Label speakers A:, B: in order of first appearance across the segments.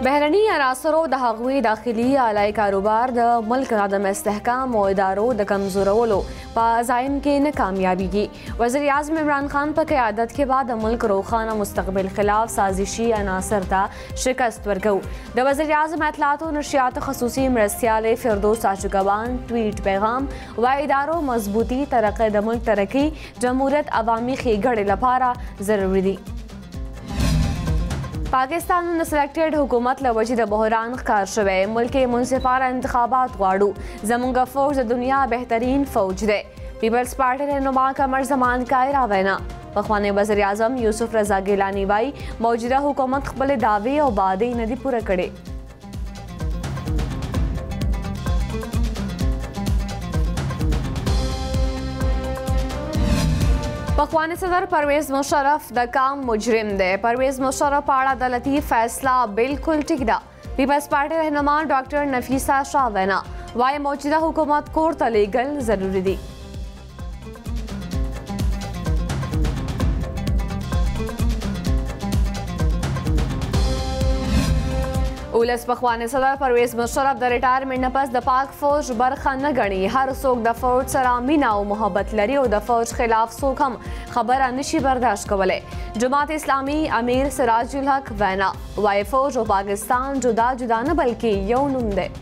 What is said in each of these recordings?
A: بهرني عناصرو د هغوی داخلي اعلی کاروبار د ملک عدم استحکام او ادارو د کمزورولو په عزایم کې نه کامیابیږي. وزیر اعظم عمران خان په قیادت کې بعد د ملک روښانه مستقبل خلاف سازشي عناصر ته شکست ورکو. د وزیر اعظم اطلاعات و نشریات خصوصي مرستیال فردوس آشوګوان ټویټ پیغام و ادارو مضبوطی ترقی د ملک ترقی جمهوریت عوامي ښېګړې لپاره ضروري دي. پاکستان نن سلیکټډ حکومت له وجې د بحران ښکار شوی. ملک منصفانه انتخابات غواړو. زموږ فوج د دنیا بهترین فوج دی. پیپلز پارټي رهنما قمر زمان کا راوینا. پخوانی وزیر اعظم یوسف رضا گیلانی وایي موجوده حکومت خپلې دعوې او وعدې نه دي پوره کړې. پخوانی صدر پرویز مشرف د کام مجرم دی. پرویز مشرف په اړه عدالتي فیصله بالکل ټیک ده. پیپلز پارټي رهنما ډاکټر نفیسه شاه وینا وايي موجوده حکومت کور ته لیږل ضروري دي. ولس پخوانی صدر پرویز مشرف د ریټایرمنټ نه پس د پاک فوج برخه نه ګڼي. هر څوک د فوج سره مینه او محبت لري او د فوج خلاف څوک هم خبره نشي برداشت کولی. جماعت اسلامي امیر سراج الحق وینا وايي فوج او پاکستان جدا جدا نه بلکې یو نوم دی.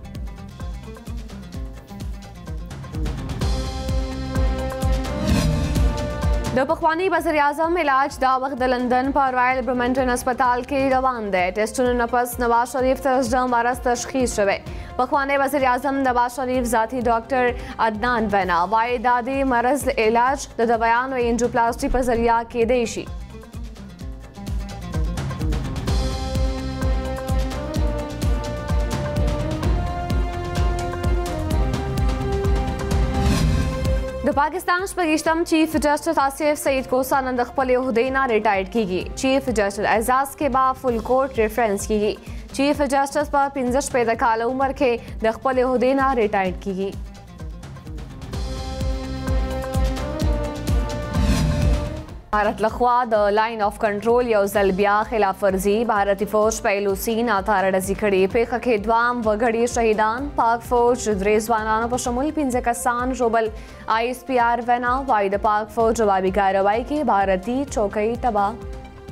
A: د پخوانی وزیر اعظم علاج دا وخت د لندن په رایل برمنټن هسپتال کې روان دی. ټیسټونو نه پس نواز شریف ته زړه مرض تشخیص شوی. پخوانی وزیر اعظم نواز شریف ذاتی ډاکټر عدنان وینا وايي دا د مرض علاج د دوایانو انجیوپلاسټي په ذریعه کیدی شي. د پاکستان شپږیشتم چیف جسټس آصف سعید کوسا نن د خپلې عہدې نه ریټایرډ کیږي. چیف جسټس اعزاز کې به فل کورټ ریفرنس کیږي. چیف جسټس په 15 کاله عمر کې د خپلې عہدې نه ریټایرډ کیږي. بھارت لخوا د لاین آف کنټرول یو ځل بیا خلاف ورزي. بھارتي فوج په ایلوسی ناتاره ډزې کړې. پیښه کې دوام وګړي شهیدان. پاک فوج 3 ځوانانو په شمول 15 کسان ژوبل. ISPR وینا وايي د پاک فوج جوابي کاروایی کې بھارتي چوکۍ تباه.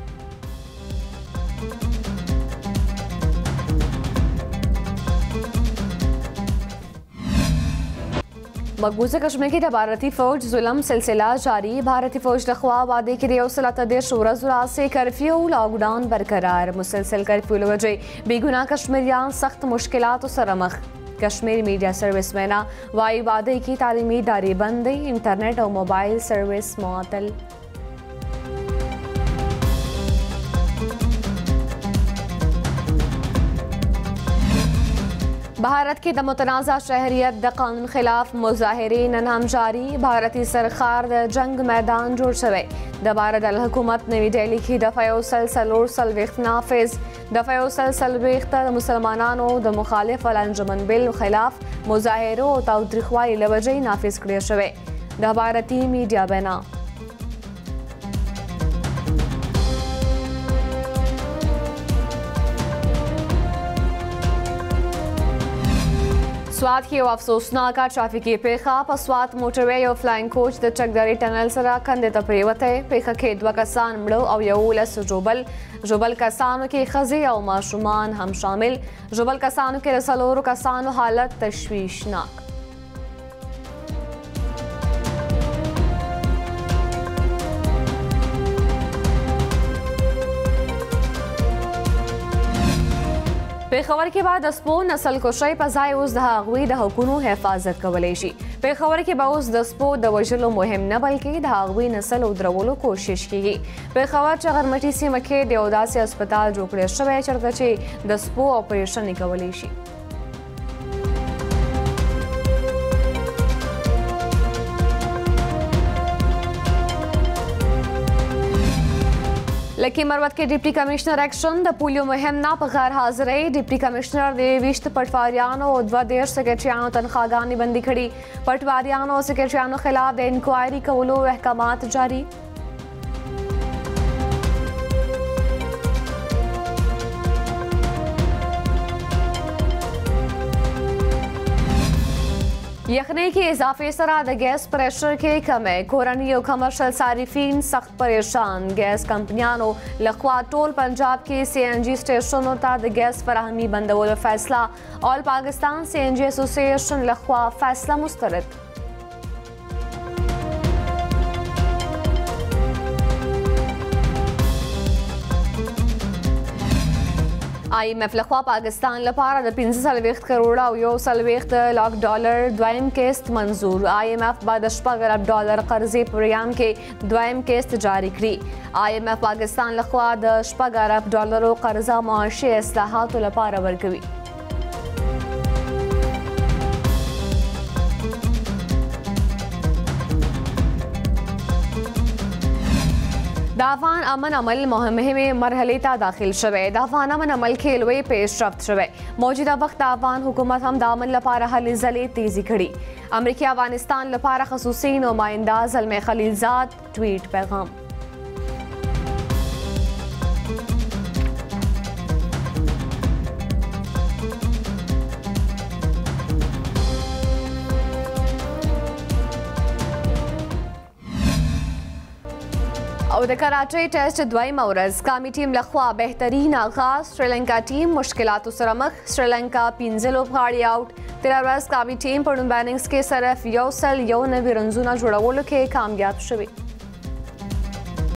A: مقبوضه کشمیر کې د بھارتی فوج ظلم سلسله جاری. بھارتی فوج لخوا وعده کې د 113 ورځو راهیسې کرفیو او لاک ډاون برقرار. مسلسل کرفیو له وجې بېګناه کشمیریان سخت مشکلاتو سره مخ. کشمیر میډیا سروس وینا وايي وعده کې تعلیمي ادارې بند دي. انټرنیټ او موبایل سروس معطل. بھارت کې د متنازع شهریت د قانون خلاف مظاهرې نن هم جاري. بھارتي سرخار د جنگ میدان جوړ شوی. د بھارت الحکومت نوی ډیلی کې دفعه یو سل څلور څلوېښت نافذ. دفعه یو سل څلوېښت د مسلمانانو د مخالف الانجمن بل خلاف مظاهرو او تاوتریخوالي له وجې نافذ کړی شوی. د بھارتي میډیا وینا سوات کې یو افسوسناکه ټرافیکي پیښه. په سوات موټروے یو فلاینګ کوچ د چکدرې ټنل سره کندې ته پریوتی. پیښه کې 2 کسان مړه او 11 ژوبل. ژوبل کسانو کې ښځې او ماشومان هم شامل. ژوبل کسانو کې د 4 کسانو حالت تشویشناک. پېښور کې به د سپو نسل کشۍ په ځای اوس د هغوی د حقونو حفاظت کولی شي. پېښور کې به اوس د سپو د وژلو مهم نه بلکې د هغوی نسل او درولو کوشش کیږي. پېښور چغرمټي سیمه کې د یو داسې هسپتال جوړ کړی شوی چېرته چې د سپو اپریشن کولی شي. لکه مروت کې ډیپټي کمشنر اکشن د پولیو مهم نه په غیر حاضرۍ. ډیپټي کمشنر د 20 پټواریانو او 2 سکرټریانو تنخواګانې بندي کړي. پټواریانو او سکرټریانو خلاف د انکوایري کولو احکامات جاری. یخنۍ کې اضافې سره د ګیس پریشر کې کمی کورني او کمرشل صارفین سخت پریشان ګیس کمپنیانو لخوا ټول پنجاب کې سی این جی سټیشنونو ته د ګیس فراهمي بندولو فیصله آل پاکستان سی این جی ایسوسییشن لخوا فیصله مسترد IMF لخوا پاکستان لپاره د 45 کروڑه او 140 لاک ډالر دویم قسط منظور IMF بعد $6 ارب ډالر قرضې په ریام کې دویم قسط جاری کړي IMF پاکستان لخوا د $6 ارب ډالرو قرضه معاشي اصلاحاتو لپاره ورکوي د افغان امن عمل مهمه مرحله ته داخل شوه د افغان امن عمل کې لوی پیشرفت شوه موجوده وخت د افغان حکومت هم د عمل لپاره هلې ځلې تیزی کړي امریکا افغانستان لپاره خصوصي نماینده زلمه خلیلزاد ټویټ پیغام او د کراچۍ ټیسټ دویمه ورځ قامي ټیم لخوا بهترین آغاز سریلانکا ټیم مشکلاتو سره مخ سریلانکا 15 لوبغاړي آوټ تېره ورځ قامي ټیم په لومړي اننګز کې صرف 101 رنزونه جوړولو کې کامیاب شوی